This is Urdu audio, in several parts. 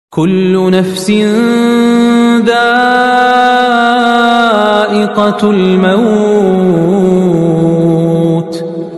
كل نفس ذائقة الموت.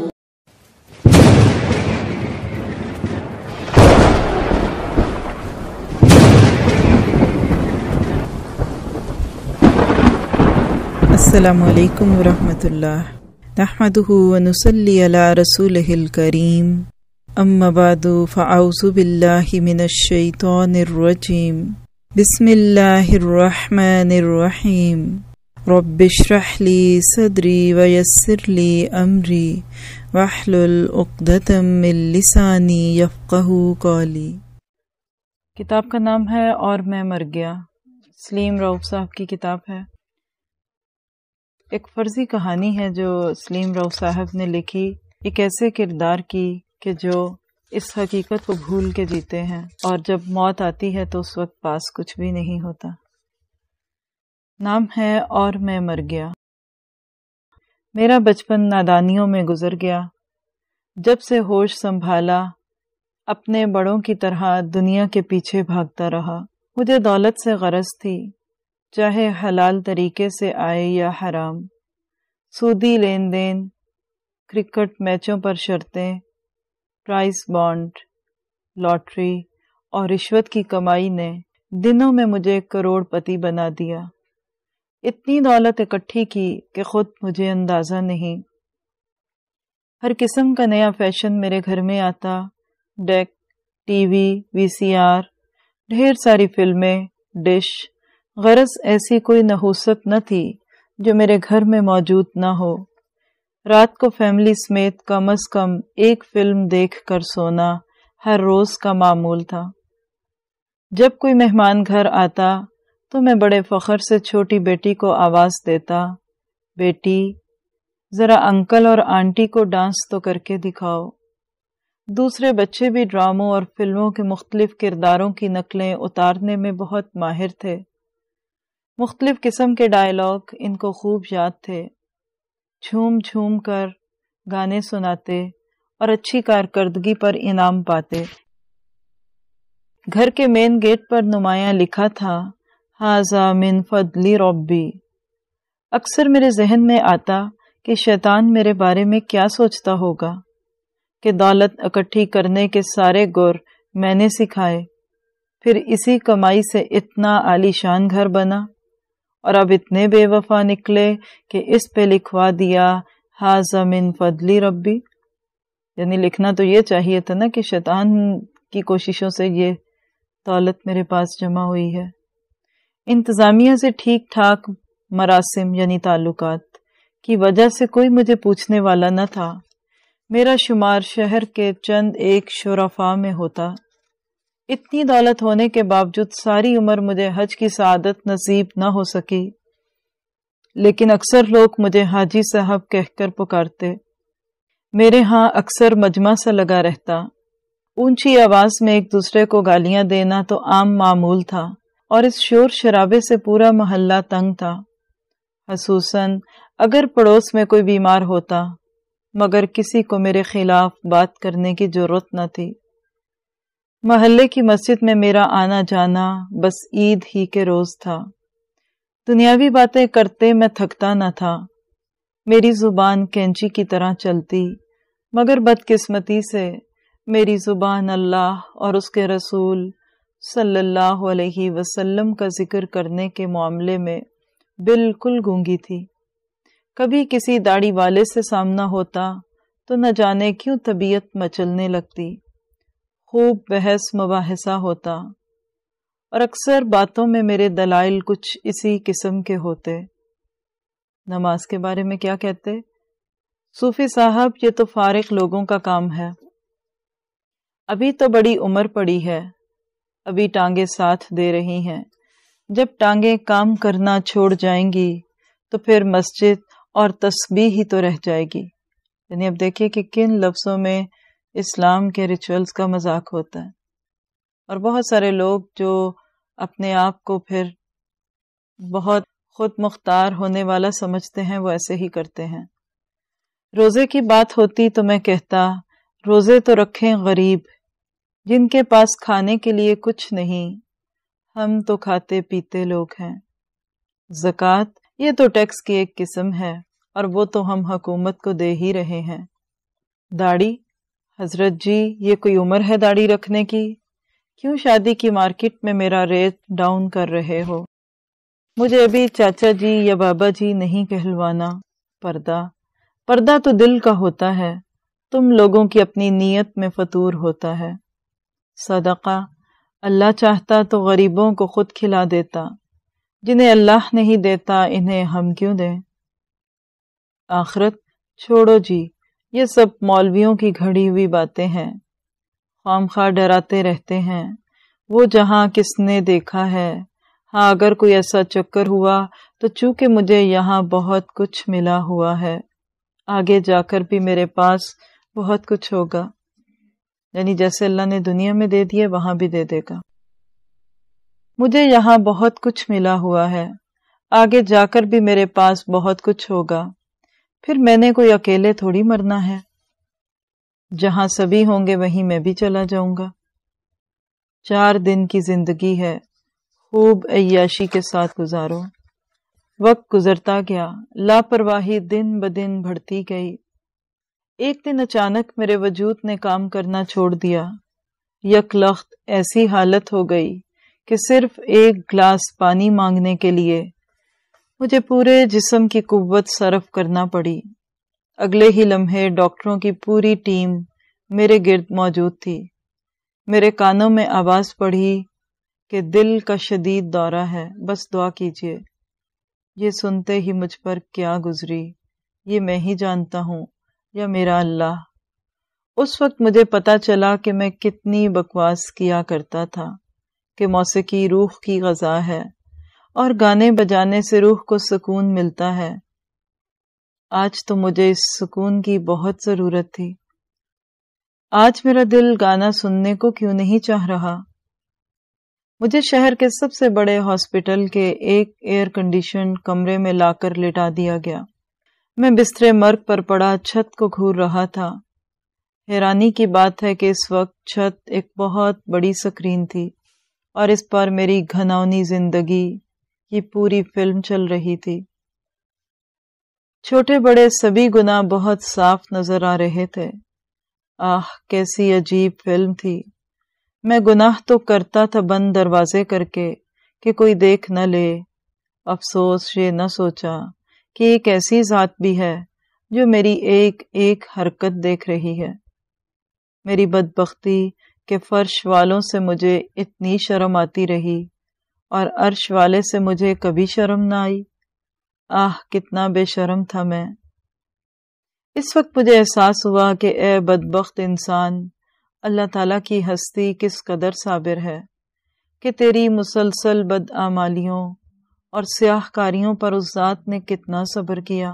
السلام علیکم ورحمۃ اللہ، نحمدہ ونصلی علی رسولہ الکریم، اما بعد فاعوذ باللہ من الشیطان الرجیم، بسم اللہ الرحمن الرحیم، رب اشرح لی صدری ویسر لی امری واحلل عقدۃ من لسانی یفقہوا قولی۔ کتاب کا نام ہے اور میں مر گیا، سلیم رؤف صاحب کی کتاب ہے۔ ایک فرضی کہانی ہے جو سلیم رؤف صاحب نے لکھی، ایک ایسے کردار کی کہ جو اس حقیقت کو بھول کے جیتے ہیں اور جب موت آتی ہے تو اس وقت پاس کچھ بھی نہیں ہوتا۔ نام ہے اور میں مر گیا۔ میرا بچپن نادانیوں میں گزر گیا۔ جب سے ہوش سنبھالا اپنے بڑوں کی طرح دنیا کے پیچھے بھاگتا رہا۔ مجھے دولت سے غرض تھی، چاہے حلال طریقے سے آئے یا حرام۔ سودی لین دین، کرکٹ میچوں پر شرطیں، پرائز بانڈ، لاٹری اور رشوت کی کمائی نے دنوں میں مجھے کروڑ پتی بنا دیا۔ اتنی دولت اکٹھی کی کہ خود مجھے اندازہ نہیں۔ ہر قسم کا نیا فیشن میرے گھر میں آتا، deck, T V, V C R, ڈھیر ساری فلمیں، ڈش۔ غرض ایسی کوئی نحوست نہ تھی جو میرے گھر میں موجود نہ ہو۔ رات کو فیملی سمیت کم از کم ایک فلم دیکھ کر سونا ہر روز کا معمول تھا۔ جب کوئی مہمان گھر آتا تو میں بڑے فخر سے چھوٹی بیٹی کو آواز دیتا، بیٹی ذرا انکل اور آنٹی کو ڈانس تو کر کے دکھاؤ۔ دوسرے بچے بھی ڈراموں اور فلموں کے مختلف کرداروں کی نقلیں اتارنے میں بہت ماہر تھے۔ مختلف قسم کے ڈائلاگ ان کو خوب یاد تھے۔ جھوم جھوم کر گانے سناتے اور اچھی کارکردگی پر انعام پاتے۔ گھر کے مین گیٹ پر نمایاں لکھا تھا، ھذا من فضل ربی۔ اکثر میرے ذہن میں آتا کہ شیطان میرے بارے میں کیا سوچتا ہوگا کہ دولت اکٹھی کرنے کے سارے گر میں نے سکھائے، پھر اسی کمائی سے اتنا عالی شان گھر بنا، اور اب اتنے بے وفا نکلے کہ اس پہ لکھوا دیا ھذا من فضل ربی۔ یعنی لکھنا تو یہ چاہیے تھا نا کہ شیطان کی کوششوں سے یہ دولت میرے پاس جمع ہوئی ہے۔ انتظامیہ سے ٹھیک ٹھاک مراسم یعنی تعلقات کی وجہ سے کوئی مجھے پوچھنے والا نہ تھا۔ میرا شمار شہر کے چند ایک شرفاء میں ہوتا۔ اتنی دولت ہونے کے باوجود ساری عمر مجھے حج کی سعادت نصیب نہ ہو سکی، لیکن اکثر لوگ مجھے حاجی صاحب کہہ کر پکارتے۔ میرے ہاں اکثر مجمع سا لگا رہتا۔ اونچی آواز میں ایک دوسرے کو گالیاں دینا تو عام معمول تھا، اور اس شور شرابے سے پورا محلہ تنگ تھا، خصوصاً اگر پڑوس میں کوئی بیمار ہوتا، مگر کسی کو میرے خلاف بات کرنے کی جرات نہ تھی۔ محلے کی مسجد میں میرا آنا جانا بس عید ہی کے روز تھا۔ دنیاوی باتیں کرتے میں تھکتا نہ تھا۔ میری زبان کینچی کی طرح چلتی، مگر بدقسمتی سے میری زبان اللہ اور اس کے رسول صلی اللہ علیہ وسلم کا ذکر کرنے کے معاملے میں بالکل گونگی تھی۔ کبھی کسی داڑھی والے سے سامنا ہوتا تو نہ جانے کیوں طبیعت مچلنے لگتی، خوب بحث مباحثہ ہوتا، اور اکثر باتوں میں میرے دلائل کچھ اسی قسم کے ہوتے۔ نماز کے بارے میں کیا کہتے؟ صوفی صاحب یہ تو فارغ لوگوں کا کام ہے، ابھی تو بڑی عمر پڑی ہے، ابھی ٹانگیں ساتھ دے رہی ہیں، جب ٹانگیں کام کرنا چھوڑ جائیں گی تو پھر مسجد اور تسبیح ہی تو رہ جائے گی۔ یعنی اب دیکھیے کہ کن لفظوں میں اسلام کے ریچولز کا مذاق ہوتا ہے، اور بہت سارے لوگ جو اپنے آپ کو پھر بہت خود مختار ہونے والا سمجھتے ہیں وہ ایسے ہی کرتے ہیں۔ روزے کی بات ہوتی تو میں کہتا، روزے تو رکھیں غریب جن کے پاس کھانے کے لیے کچھ نہیں، ہم تو کھاتے پیتے لوگ ہیں۔ زکوٰۃ یہ تو ٹیکس کی ایک قسم ہے اور وہ تو ہم حکومت کو دے ہی رہے ہیں۔ داڑھی؟ حضرت جی یہ کوئی عمر ہے داڑھی رکھنے کی؟ کیوں شادی کی مارکیٹ میں میرا ریٹ ڈاؤن کر رہے ہو؟ مجھے ابھی چاچا جی یا بابا جی نہیں کہلوانا۔ پردہ تو دل کا ہوتا ہے، تم لوگوں کی اپنی نیت میں فطور ہوتا ہے۔ صدقہ؟ اللہ چاہتا تو غریبوں کو خود کھلا دیتا، جنہیں اللہ نہیں دیتا انہیں ہم کیوں دیں؟ آخرت؟ چھوڑو جی، یہ سب مولویوں کی گھڑی ہوئی باتیں ہیں، خواہ ڈراتے رہتے ہیں۔ وہ جہاں کس نے دیکھا ہے؟ ہاں اگر کوئی ایسا چکر ہوا تو چونکہ مجھے یہاں بہت کچھ ملا ہوا ہے، آگے جا کر بھی میرے پاس بہت کچھ ہوگا، یعنی جیسے اللہ نے دنیا میں دے دیے وہاں بھی دے دے گا۔ مجھے یہاں بہت کچھ ملا ہوا ہے، آگے جا کر بھی میرے پاس بہت کچھ ہوگا، پھر میں نے کوئی اکیلے تھوڑی مرنا ہے، جہاں سبھی ہوں گے وہیں میں بھی چلا جاؤں گا۔ 4 دن کی زندگی ہے، خوب عیاشی کے ساتھ گزارو۔ وقت گزرتا گیا، لاپرواہی دن بدن بڑھتی گئی۔ ایک دن اچانک میرے وجود نے کام کرنا چھوڑ دیا، یک لخت ایسی حالت ہو گئی کہ صرف ایک گلاس پانی مانگنے کے لیے مجھے پورے جسم کی قوت صرف کرنا پڑی۔ اگلے ہی لمحے ڈاکٹروں کی پوری ٹیم میرے گرد موجود تھی۔ میرے کانوں میں آواز پڑی کہ دل کا شدید دورہ ہے، بس دعا کیجیے۔ یہ سنتے ہی مجھ پر کیا گزری یہ میں ہی جانتا ہوں یا میرا اللہ۔ اس وقت مجھے پتا چلا کہ میں کتنی بکواس کیا کرتا تھا کہ موسیقی روح کی غذا ہے اور گانے بجانے سے روح کو سکون ملتا ہے۔ آج تو مجھے اس سکون کی بہت ضرورت تھی۔ آج میرا دل گانا سننے کو کیوں نہیں چاہ رہا؟ مجھے شہر کے سب سے بڑے ہاسپٹل کے ایک ایئر کنڈیشن کمرے میں لا کر لٹا دیا گیا۔ میں بستر مرگ پر پڑا چھت کو گھور رہا تھا۔ حیرانی کی بات ہے کہ اس وقت چھت ایک بہت بڑی سکرین تھی اور اس پر میری گھناؤنی زندگی کی پوری فلم چل رہی تھی۔ چھوٹے بڑے سبھی گناہ بہت صاف نظر آ رہے تھے۔ آہ کیسی عجیب فلم تھی۔ میں گناہ تو کرتا تھا بند دروازے کر کے کہ کوئی دیکھ نہ لے۔ افسوس یہ نہ سوچا کہ ایک ایسی ذات بھی ہے جو میری ایک ایک حرکت دیکھ رہی ہے۔ میری بدبختی کہ فرش والوں سے مجھے اتنی شرم آتی رہی اور عرش والے سے مجھے کبھی شرم نہ آئی۔ آہ کتنا بے شرم تھا میں۔ اس وقت مجھے احساس ہوا کہ اے بدبخت انسان، اللہ تعالیٰ کی ہستی کس قدر صابر ہے کہ تیری مسلسل بدعمالیوں اور سیاہ کاریوں پر اس ذات نے کتنا صبر کیا،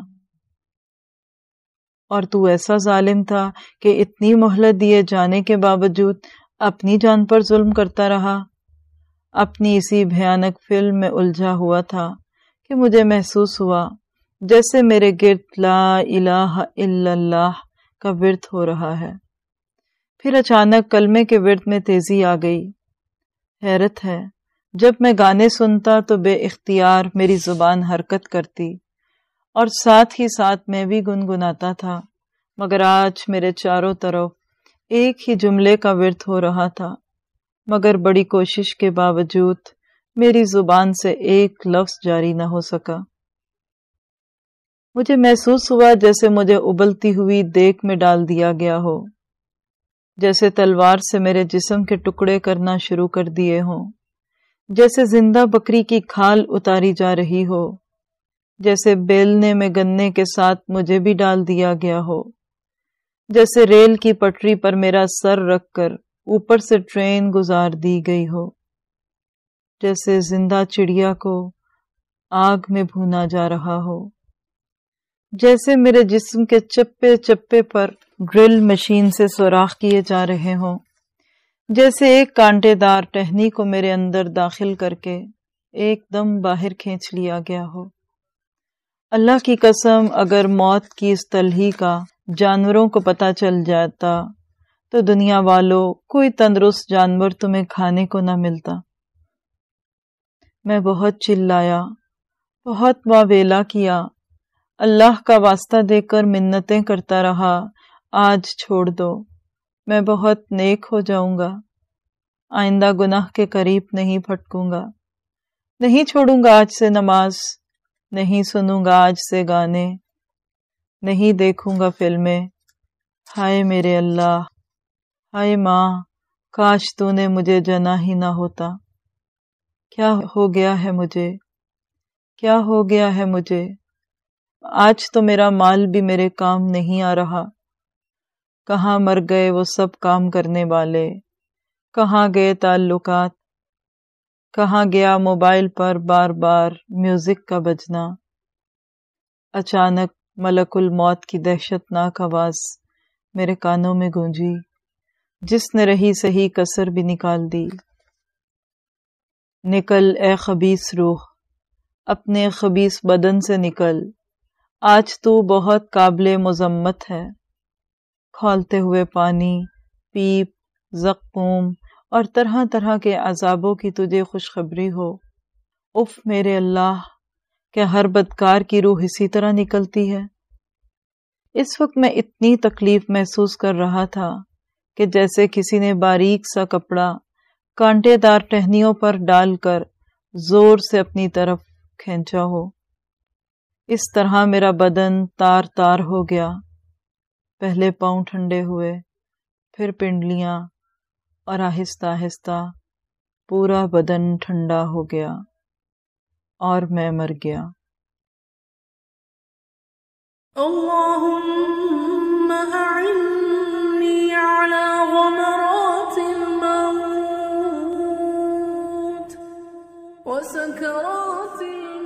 اور تو ایسا ظالم تھا کہ اتنی مہلت دیے جانے کے باوجود اپنی جان پر ظلم کرتا رہا۔ اپنی اسی بھیانک فلم میں الجھا ہوا تھا کہ مجھے محسوس ہوا جیسے میرے گرد لا الہ الا اللہ کا ورد ہو رہا ہے۔ پھر اچانک کلمے کے ورد میں تیزی آ گئی۔ حیرت ہے، جب میں گانے سنتا تو بے اختیار میری زبان حرکت کرتی اور ساتھ ہی ساتھ میں بھی گنگناتا تھا، مگر آج میرے چاروں طرف ایک ہی جملے کا ورد ہو رہا تھا، مگر بڑی کوشش کے باوجود میری زبان سے ایک لفظ جاری نہ ہو سکا۔ مجھے محسوس ہوا جیسے مجھے ابلتی ہوئی دیگ میں ڈال دیا گیا ہو، جیسے تلوار سے میرے جسم کے ٹکڑے کرنا شروع کر دیے ہوں، جیسے زندہ بکری کی کھال اتاری جا رہی ہو، جیسے بیلنے میں گنے کے ساتھ مجھے بھی ڈال دیا گیا ہو، جیسے ریل کی پٹری پر میرا سر رکھ کر اوپر سے ٹرین گزار دی گئی ہو، جیسے زندہ چڑیا کو آگ میں بھونا جا رہا ہو، جیسے میرے جسم کے چپے چپے پر ڈرل مشین سے سوراخ کیے جا رہے ہوں، جیسے ایک کانٹے دار ٹہنی کو میرے اندر داخل کر کے ایک دم باہر کھینچ لیا گیا ہو۔ اللہ کی قسم اگر موت کی اس تلہی کا جانوروں کو پتہ چل جاتا تو دنیا والوں کوئی تندرست جانور تمہیں کھانے کو نہ ملتا۔ میں بہت چلایا، بہت واویلا کیا، اللہ کا واسطہ دے کر منتیں کرتا رہا، آج چھوڑ دو، میں بہت نیک ہو جاؤں گا، آئندہ گناہ کے قریب نہیں پھٹکوں گا، نہیں چھوڑوں گا آج سے نماز، نہیں سنوں گا آج سے گانے، نہیں دیکھوں گا فلمیں۔ ہائے میرے اللہ، ہائے ماں، کاش تو نے مجھے جنا ہی نہ ہوتا۔ کیا ہو گیا ہے مجھے، کیا ہو گیا ہے مجھے؟ آج تو میرا مال بھی میرے کام نہیں آ رہا۔ کہاں مر گئے وہ سب کام کرنے والے، کہاں گئے تعلقات، کہاں گیا موبائل پر بار بار میوزک کا بجنا۔ اچانک ملک الموت کی دہشت ناک آواز میرے کانوں میں گونجی، جس نے رہی سہی کسر بھی نکال دی۔ نکل اے خبیث روح، اپنے خبیث بدن سے نکل، آج تو بہت قابل مذمت ہے۔ کھولتے ہوئے پانی، پیپ، زقوم اور طرح طرح کے عذابوں کی تجھے خوشخبری ہو۔ اف میرے اللہ، کیا ہر بدکار کی روح اسی طرح نکلتی ہے؟ اس وقت میں اتنی تکلیف محسوس کر رہا تھا کہ جیسے کسی نے باریک سا کپڑا کانٹے دار ٹہنیوں پر ڈال کر زور سے اپنی طرف کھینچا ہو۔ اس طرح میرا بدن تار تار ہو گیا، پہلے پاؤں ٹھنڈے ہوئے، پھر پنڈلیاں، اور آہستہ آہستہ پورا بدن ٹھنڈا ہو گیا اور میں مر گیا۔ اللہم اعنی علی غمرات الموت وسکرات الموت